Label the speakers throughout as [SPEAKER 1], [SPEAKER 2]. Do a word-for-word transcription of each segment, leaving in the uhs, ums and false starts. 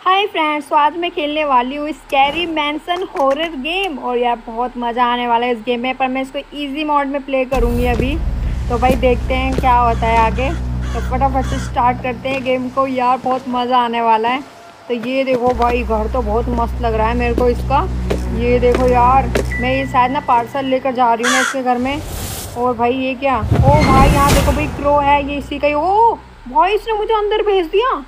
[SPEAKER 1] Hi friends, तो आज मैं खेलने वाली हूँ स्कैरी मैंसन हॉरर गेम। और यार बहुत मज़ा आने वाला है इस गेम में, पर मैं इसको इजी मोड में प्ले करूँगी अभी। तो भाई देखते हैं क्या होता है आगे। तो फटाफट से स्टार्ट करते हैं गेम को। यार बहुत मज़ा आने वाला है। तो ये देखो भाई, घर तो बहुत मस्त लग रहा है मेरे को इसका। ये देखो यार, मैं ये शायद ना पार्सल लेकर जा रही हूँ मैं इसके घर में। और भाई ये क्या, ओ भाई यहाँ देखो भाई, क्रो है ये इसी का ही। ओ भाई इसने मुझे अंदर भेज दिया।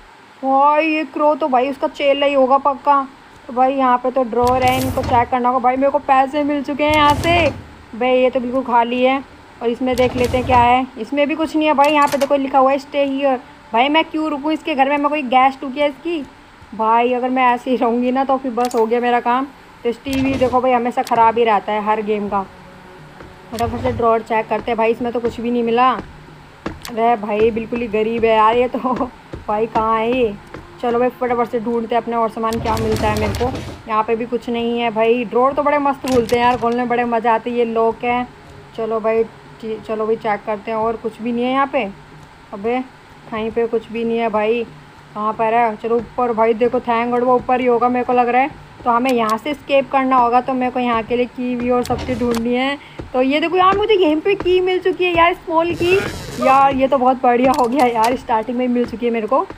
[SPEAKER 1] भाई ये क्रो तो भाई उसका चेला ही होगा पक्का। तो भाई यहाँ पे तो ड्रॉर है, इनको चेक करना होगा। भाई मेरे को पैसे मिल चुके हैं यहाँ से। भाई ये तो बिल्कुल खाली है। और इसमें देख लेते हैं क्या है। इसमें भी कुछ नहीं है भाई। यहाँ पे देखो लिखा हुआ है स्टे हियर। भाई मैं क्यों रुकूँ इसके घर में, मैं कोई गैस टूकी है इसकी। भाई अगर मैं ऐसे ही रहूँगी ना तो फिर बस हो गया मेरा काम। तो इस टी वी देखो भाई हमेशा ख़राब ही रहता है हर गेम का। फटाफट से ड्रॉर चेक करते हैं। भाई इसमें तो कुछ भी नहीं मिला। अरे भाई बिल्कुल ही गरीब है यार ये तो। भाई कहाँ है ये। चलो भाई फटाफट से ढूंढते हैं अपने और सामान क्या मिलता है मेरे को। यहाँ पे भी कुछ नहीं है भाई। ड्रॉर तो बड़े मस्त खुलते हैं यार, खोलने में बड़े मज़ा आते हैं। ये लॉक है। चलो भाई चलो भाई चेक करते हैं। और कुछ भी नहीं है यहाँ पे। अबे कहीं पे कुछ भी नहीं है भाई। कहाँ पर है। चलो ऊपर भाई देखो, थैंक गॉड वो ऊपर ही होगा मेरे को लग रहा है। तो हमें यहाँ से स्केप करना होगा। तो मेरे को यहाँ के लिए की वी और सब चीज़ ढूंढनी है। तो ये देखो यार, मुझे यहीं पे की मिल चुकी है यार, स्मॉल की। यार ये तो बहुत बढ़िया हो गया यार, स्टार्टिंग में ही मिल चुकी है मेरे को।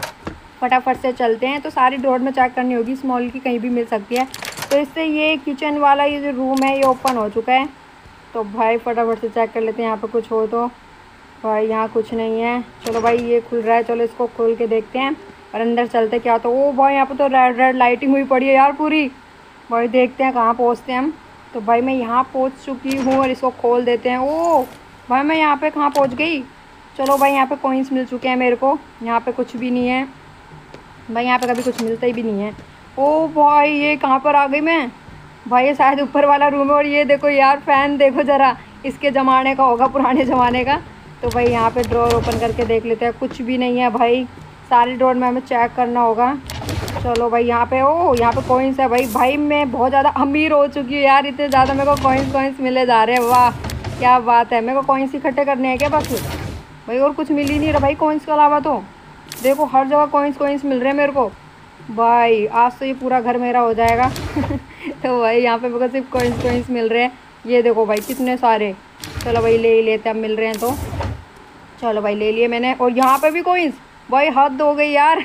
[SPEAKER 1] फटाफट से चलते हैं। तो सारी ड्रॉर में चेक करनी होगी, स्मॉल की कहीं भी मिल सकती है। तो इससे ये किचन वाला ये जो रूम है ये ओपन हो चुका है। तो भाई फटाफट से चेक कर लेते हैं यहाँ पे कुछ हो तो। भाई यहाँ कुछ नहीं है। चलो भाई ये खुल रहा है, चलो इसको खोल के देखते हैं और अंदर चलते क्या। तो ओ भाई यहाँ पे तो रेड रेड लाइटिंग हुई पड़ी है यार पूरी। भाई देखते हैं कहाँ पहुँचते हैं हम। तो भाई मैं यहाँ पहुँच चुकी हूँ और इसको खोल देते हैं। ओ भाई मैं यहाँ पे कहाँ पहुँच गई। चलो भाई यहाँ पे कॉइन्स मिल चुके हैं मेरे को। यहाँ पे कुछ भी नहीं है भाई, यहाँ पे कभी कुछ मिलता ही भी नहीं है। ओ भाई ये कहाँ पर आ गई मैं। भाई ये शायद ऊपर वाला रूम है। और ये देखो यार, फ़ैन देखो ज़रा, इसके ज़माने का होगा, पुराने ज़माने का। तो भाई यहाँ पे ड्रॉर ओपन करके देख लेते हैं। कुछ भी नहीं है भाई, सारी ड्रॉर में हमें चेक करना होगा। चलो भाई यहाँ पे, ओ यहाँ पे कॉइन्स है भाई। भाई मैं बहुत ज़्यादा अमीर हो चुकी हूँ यार, इतने ज़्यादा मेरे को कॉइन्स कॉइन्स मिले जा रहे हैं। वाह क्या बात है। मेरे को कॉइन्स इकट्ठे करने हैं क्या बस भाई। और कुछ मिल ही नहीं रहा भाई कॉइन्स के अलावा। तो देखो हर जगह कॉइन्स कॉइन्स मिल रहे हैं मेरे को। भाई आज तो ये पूरा घर मेरा हो जाएगा। तो भाई यहाँ पे मेरे को सिर्फ कॉइन्स कॉइन्स मिल रहे हैं। ये देखो भाई कितने सारे। चलो भाई ले ही लेते हैं, अब मिल रहे हैं तो। चलो भाई ले लिए मैंने। और यहाँ पे भी कॉइन्स। भाई हद हो गई यार।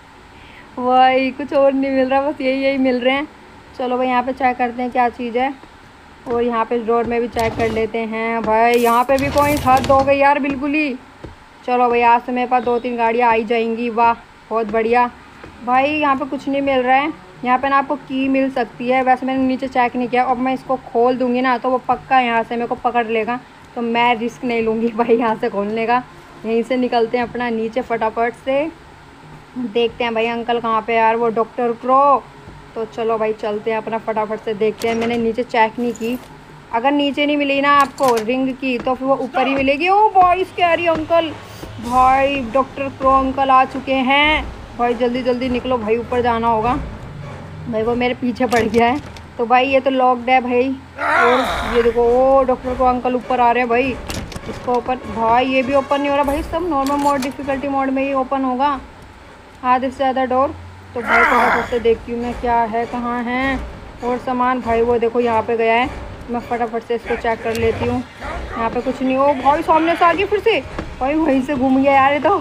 [SPEAKER 1] भाई कुछ और नहीं मिल रहा, बस यही यही मिल रहे हैं। चलो भाई यहाँ पे चेक करते हैं क्या चीज़ है। और यहाँ पे ड्रॉर में भी चेक कर लेते हैं। भाई यहाँ पे भी कॉइन्स, हद हो गई यार बिल्कुल ही। चलो भाई आज से मेरे पास दो तीन गाड़ियाँ आई जाएंगी। वाह बहुत बढ़िया। भाई यहाँ पे कुछ नहीं मिल रहा है। यहाँ पे ना आपको की मिल सकती है, वैसे मैंने नीचे चेक नहीं किया। अब मैं इसको खोल दूँगी ना तो वो पक्का यहाँ से मेरे को पकड़ लेगा। तो मैं रिस्क नहीं लूँगी भाई यहाँ से खोलने का। यहीं से निकलते हैं अपना नीचे फटाफट से। देखते हैं भाई अंकल कहाँ पे यार, वो डॉक्टर क्रो। तो चलो भाई चलते हैं अपना फटाफट से देखते हैं। मैंने नीचे चेक नहीं की, अगर नीचे नहीं मिली ना आपको रिंग की तो फिर वो ऊपर ही मिलेगी। ओ भाई स्कैरी अंकल, भाई डॉक्टर क्रो अंकल आ चुके हैं। भाई जल्दी जल्दी निकलो भाई, ऊपर जाना होगा। भाई वो मेरे पीछे पड़ गया है। तो भाई ये तो लॉक्ड है भाई। और ये देखो ओ डॉक्टर क्रो अंकल ऊपर आ रहे हैं भाई। इसको ओपन, भाई ये भी ओपन नहीं हो रहा भाई। सब नॉर्मल मोड डिफ़िकल्टी मोड में ही ओपन होगा आधे से ज़्यादा डोर। तो भाई फटाफट से देखती हूँ मैं क्या है, कहाँ है और सामान। भाई वो देखो यहाँ पे गया है, मैं फटाफट से इसको चेक कर लेती हूँ। यहाँ पे कुछ नहीं। ओ भाई सामने से आ गई फिर से। भाई वहीं से घूम गया यार ये तो।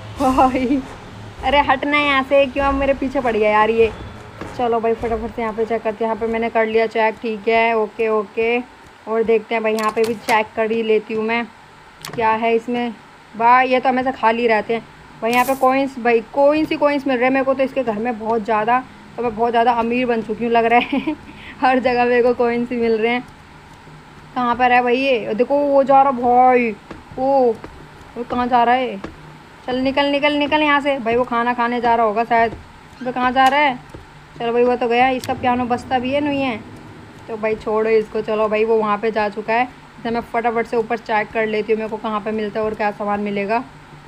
[SPEAKER 1] भाई अरे हटना है यहाँ से, क्यों मेरे पीछे पड़ गया यार ये। चलो भाई फटाफट से यहाँ पे चेक करते हैं। यहाँ पे मैंने कर लिया चेक, ठीक है ओके ओके। और देखते हैं भाई यहाँ पे भी चेक कर ही लेती हूँ मैं क्या है इसमें। भाई ये तो हमेशा खाली रहते हैं भाई। यहाँ पे कॉइन्स, भाई कॉइन्स ही कॉइन्स मिल रहे हैं मेरे को तो इसके घर में बहुत ज़्यादा। तो मैं बहुत ज़्यादा अमीर बन चुकी हूँ लग रहा है। हर जगह मेरे को कॉइन्स ही मिल रहे हैं। कहाँ पर है भाई ये, देखो वो जा रहा भाई। ओ वो कहाँ जा रहा है। चल निकल निकल निकल यहाँ से। भाई वो खाना खाने जा रहा होगा शायद। तो कहाँ जा रहा है। चलो भाई वो तो गया। इसका पियानो बजता भी है नहीं है। तो भाई छोड़ो इसको। चलो भाई वो वहाँ पे जा चुका है। तो मैं फटाफट से ऊपर चेक कर लेती हूँ मेरे को कहाँ पे मिलता है और क्या सामान मिलेगा।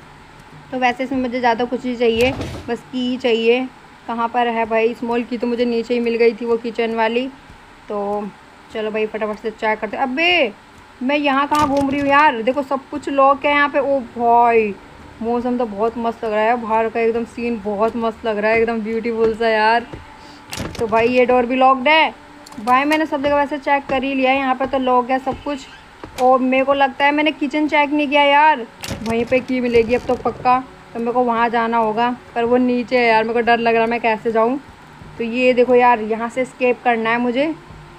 [SPEAKER 1] तो वैसे इसमें मुझे ज़्यादा कुछ नहीं चाहिए, बस की चाहिए। कहाँ पर है भाई, स्मॉल की तो मुझे नीचे ही मिल गई थी वो किचन वाली। तो चलो भाई फटाफट से चेक करते। अबे मैं यहाँ कहाँ घूम रही हूँ यार, देखो सब कुछ लॉक है यहाँ पे। ओ भाई मौसम तो बहुत मस्त लग रहा है, बाहर का एकदम सीन बहुत मस्त लग रहा है, एकदम ब्यूटीफुल सा यार। तो भाई ये डोर भी लॉक्ड है। भाई मैंने सब जगह वैसे चेक कर ही लिया है, यहाँ पर तो लॉक है सब कुछ। और मेरे को लगता है मैंने किचन चेक नहीं किया यार, वहीं पे की मिलेगी अब तो पक्का। तो मेरे को वहाँ जाना होगा, पर वो नीचे है यार, मेरे को डर लग रहा है मैं कैसे जाऊँ। तो ये देखो यार, यहाँ से एस्केप करना है मुझे।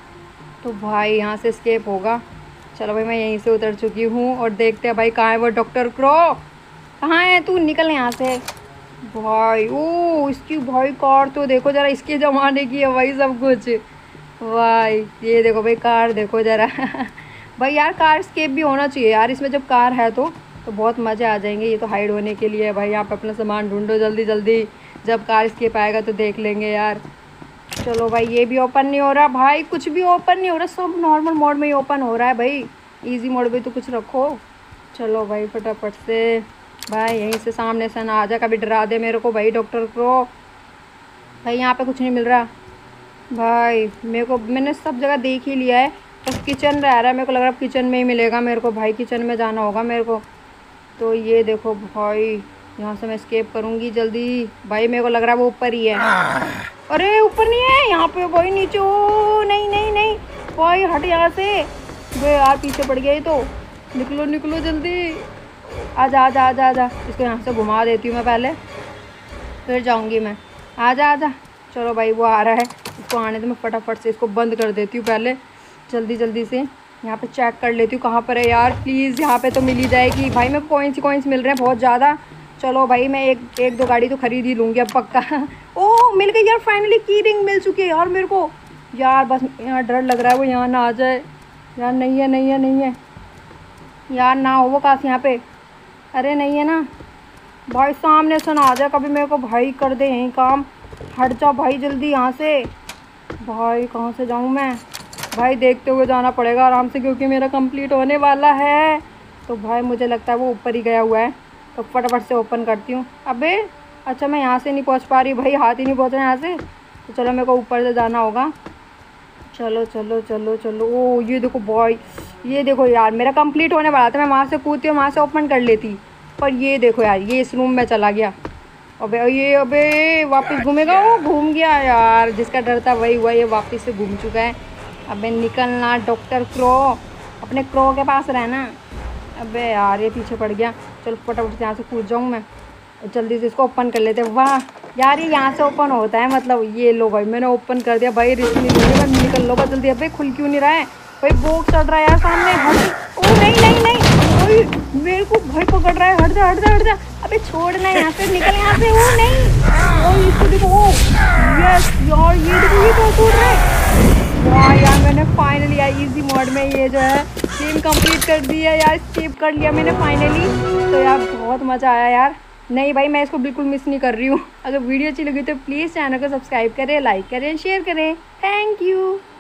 [SPEAKER 1] तो भाई यहाँ से एस्केप होगा। चलो भाई मैं यहीं से उतर चुकी हूँ और देखते हैं भाई कहाँ है वो डॉक्टर क्रो। कहाँ है तू, निकल यहाँ से भाई। ओ इसकी भाई कार तो देखो ज़रा, इसके ज़माने की है भाई सब कुछ। भाई ये देखो भाई कार देखो ज़रा भाई यार कार एस्केप भी होना चाहिए यार इसमें, जब कार है तो तो बहुत मज़े आ जाएंगे। ये तो हाइड होने के लिए है भाई, यहाँ पे अपना सामान ढूंढो जल्दी जल्दी, जब कार एस्केप आएगा तो देख लेंगे यार। चलो भाई ये भी ओपन नहीं हो रहा भाई, कुछ भी ओपन नहीं हो रहा, सब नॉर्मल मोड में ही ओपन हो रहा है भाई। इजी मोड पे तो कुछ रखो। चलो भाई फटाफट से भाई यहीं से सामने से ना आ जा, कभी डरा दे मेरे को भाई डॉक्टर क्रो। भाई यहाँ पे कुछ नहीं मिल रहा भाई मेरे को, मैंने सब जगह देख ही लिया है, बस किचन रह रहा है। मेरे को लग रहा है किचन में ही मिलेगा मेरे को भाई, किचन में जाना होगा मेरे को। तो ये देखो भाई यहाँ से मैं एस्केप करूँगी जल्दी। भाई मेरे को लग रहा है वो ऊपर ही है। अरे ऊपर नहीं है, यहाँ पे भाई नीचे। ओ नहीं नहीं नहीं भाई हट यहाँ से। वे यार पीछे पड़ गया ये तो, निकलो निकलो जल्दी। आजा आजा आजा आजा, इसको यहाँ से घुमा देती हूँ मैं पहले, फिर जाऊँगी मैं। आजा आजा। चलो भाई वो आ रहा है, इसको आने तो मैं फटाफट से इसको बंद कर देती हूँ पहले, जल्दी जल्दी से। यहाँ पे चेक कर लेती हूँ कहाँ पर है यार, प्लीज़ यहाँ पे तो मिल ही जाएगी भाई। मेरे कॉइन्स कॉइन्स मिल रहे हैं बहुत ज़्यादा। चलो भाई मैं एक एक दो गाड़ी तो खरीद ही लूँगी अब पक्का ओह मिल गई यार, फाइनली की रिंग मिल चुकी है यार मेरे को। यार बस यहाँ डर लग रहा है वो यहाँ ना आ जाए यार। नहीं है नहीं है नहीं है यार, ना हो वो काश यहाँ पे। अरे नहीं है ना भाई, सामने से ना आ जाए कभी मेरे को भाई, कर दे यहीं काम। हट जा भाई जल्दी यहाँ से। भाई कहाँ से जाऊँ मैं भाई, देखते हुए जाना पड़ेगा आराम से, क्योंकि मेरा कंप्लीट होने वाला है। तो भाई मुझे लगता है वो ऊपर ही गया हुआ है, तो फटाफट से ओपन करती हूँ। अबे अच्छा मैं यहाँ से नहीं पहुँच पा रही भाई, हाथ ही नहीं पहुँचा यहाँ से। तो चलो मेरे को ऊपर से जाना होगा। चलो चलो चलो चलो। ओ ये देखो बॉय, ये देखो यार मेरा कंप्लीट होने वाला था, मैं वहाँ से कूदती हूँ वहाँ से ओपन कर लेती, पर ये देखो यार ये इस रूम में चला गया। अबे ये अबे वापस घूमेगा, वो घूम गया यार, जिसका डर था वही हुआ, ये वापस से घूम चुका है। अबे निकलना डॉक्टर क्रो, अपने क्रो के पास रहना। अबे यार ये पीछे पड़ गया। चलो फटाफट से यहाँ से कूद जाऊँ मैं, जल्दी से इसको ओपन कर लेते हैं। वाह यार ये यहाँ से ओपन होता है, मतलब ये लो भाई मैंने ओपन कर दिया भाई, रिस्क नहीं लूँगी मैं, निकल लो जल्दी। अबे खुल क्यों नहीं रहा है भाई, बॉक्स चढ़ रहा है यार सामने। हट ओ नहीं नहीं नहीं भाई मेरे को भाई पकड़ रहा है, हट जा हट जा हट जा। अबे छोड़ना यहाँ से, निकल यहाँ से। ओ नहीं ओ इसको देखो, ओ यस यार ये देखो ये तो टूट रहा है। वाह यार मैंने फाइनली यार इजी मोड में ये जो है गेम कंप्लीट कर दी है यार, स्किप कर लिया मैंने फाइनली। तो यार बहुत मज़ा आया यार। नहीं भाई मैं इसको बिल्कुल मिस नहीं कर रही हूँ। अगर वीडियो अच्छी लगी तो प्लीज़ चैनल को सब्सक्राइब करें, लाइक करें, शेयर करें। Thank you.